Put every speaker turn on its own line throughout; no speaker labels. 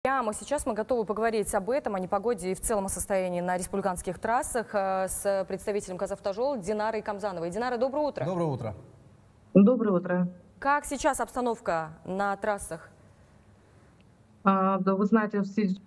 Прямо сейчас мы готовы поговорить об этом, о непогоде и в целом о состоянии на республиканских трассах с представителем «Казавтожола» Динарой Камзановой. Динара, доброе утро.
Доброе утро.
Доброе утро.
Как сейчас обстановка на трассах?
Да, вы знаете,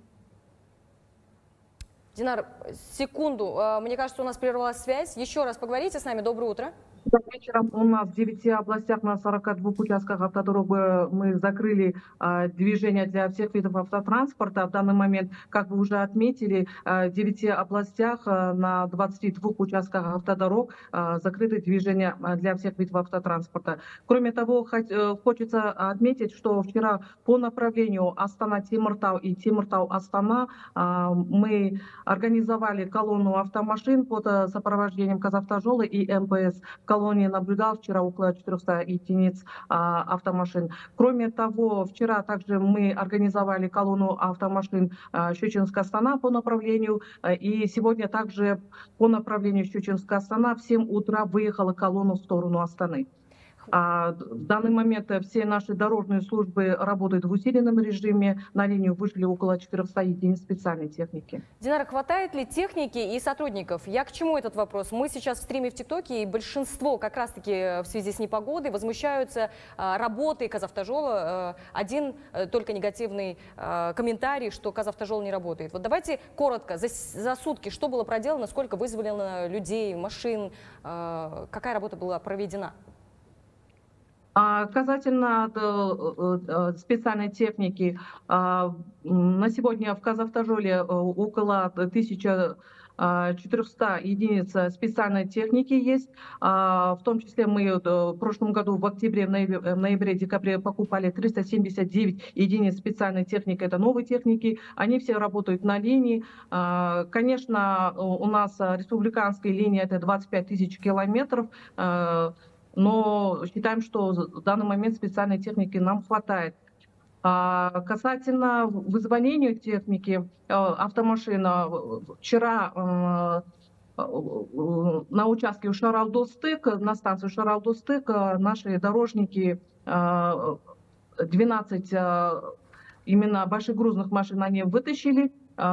Динар, секунду. Мне кажется, у нас прервалась связь. Еще раз поговорите с нами. Доброе утро.
вечером у нас в 9 областях на 42 участках автодорог мы закрыли движение для всех видов автотранспорта. В данный момент, как вы уже отметили, в 9 областях на 22 участках автодорог закрыты движения для всех видов автотранспорта. Кроме того, хочется отметить, что вчера по направлению Астана-Темиртау и Темиртау-Астана мы организовали колонну автомашин под сопровождением «Казавтожола» и МПС. В колонии наблюдал вчера около 400 единиц автомашин. Кроме того, вчера также мы организовали колонну автомашин Щучинск-Астана по направлению. И сегодня также по направлению Щучинск-Астана в 7 утра выехала колонна в сторону Астаны. В данный момент все наши дорожные службы работают в усиленном режиме. На линию вышли около 400 единиц специальной техники.
Динара, хватает ли техники и сотрудников? Я к чему этот вопрос? Мы сейчас в стриме в ТикТоке, и большинство как раз-таки в связи с непогодой возмущаются работой «Казавтожола». Один только негативный комментарий, что «Казавтожол» не работает. Вот давайте коротко, за сутки, что было проделано, сколько вызволено людей, машин, какая работа была проведена?
Касательно специальной техники, на сегодня в «Казавтожоле» около 1400 единиц специальной техники есть. В том числе мы в прошлом году в октябре, ноябре, декабре покупали 379 единиц специальной техники. Это новые техники. Они все работают на линии. Конечно, у нас республиканская линия — это 25 тысяч километров. Но считаем, что в данный момент специальной техники нам хватает. Касательно вызволения техники автомашина, вчера на участке Шаралдостык, на станции Шаралдостык, наши дорожники 12 именно большегрузных машин они вытащили.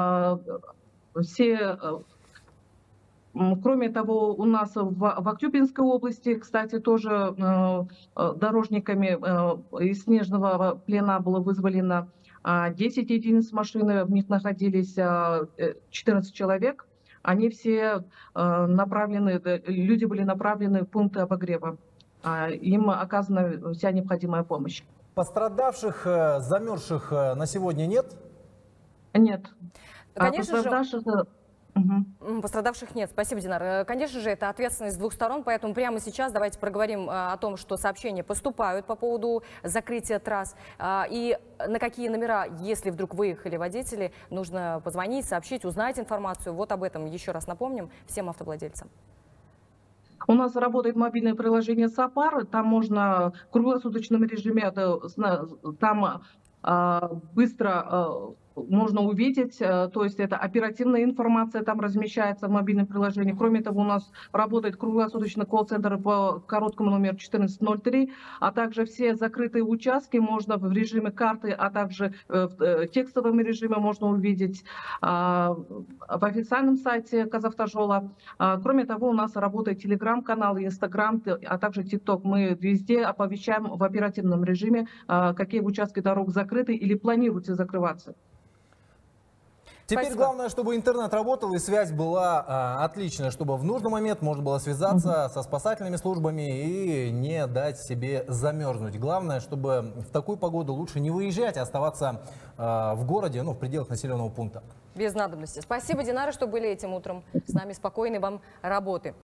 Все. Кроме того, у нас в Актюбинской области, кстати, тоже дорожниками из снежного плена было вызволено 10 единиц машины, в них находились 14 человек. Они все направлены, люди были направлены в пункты обогрева. Им оказана вся необходимая помощь.
Пострадавших, замерзших на сегодня нет?
Нет.
Конечно же... Пострадавших нет. Спасибо, Динар. Конечно же, это ответственность с двух сторон, поэтому прямо сейчас давайте проговорим о том, что сообщения поступают по поводу закрытия трасс и на какие номера, если вдруг выехали водители, нужно позвонить, сообщить, узнать информацию. Вот об этом еще раз напомним всем автовладельцам.
У нас работает мобильное приложение «Сапар», там можно в круглосуточном режиме, там быстро можно увидеть, то есть это оперативная информация там размещается в мобильном приложении. Кроме того, у нас работает круглосуточно колл-центр по короткому номеру 1403, а также все закрытые участки можно в режиме карты, а также в текстовом режиме можно увидеть в официальном сайте «Казавтожола». Кроме того, у нас работает телеграм-канал, инстаграм, а также тикток. Мы везде оповещаем в оперативном режиме, какие участки дорог закрыты или планируются закрываться.
Теперь
Спасибо.
главное, чтобы интернет работал и связь была отличная, чтобы в нужный момент можно было связаться со спасательными службами и не дать себе замерзнуть. Главное, чтобы в такую погоду лучше не выезжать, а оставаться в городе, в пределах населенного пункта.
Без надобности. Спасибо, Динара, что были этим утром с нами. Спокойной вам работы.